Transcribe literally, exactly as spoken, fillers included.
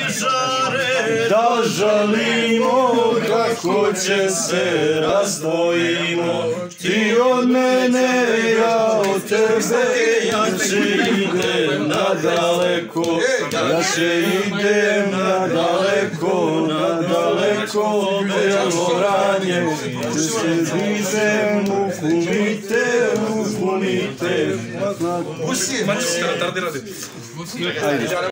žare, da žalimo kako će se razdvojimo. Ti od mene, ja od tebe, ja će idem nadaleko, ja će idem nadaleko, nadaleko, belo vranje, gdje se idem u kumite, u kumite. Pusti, manj se tardirati.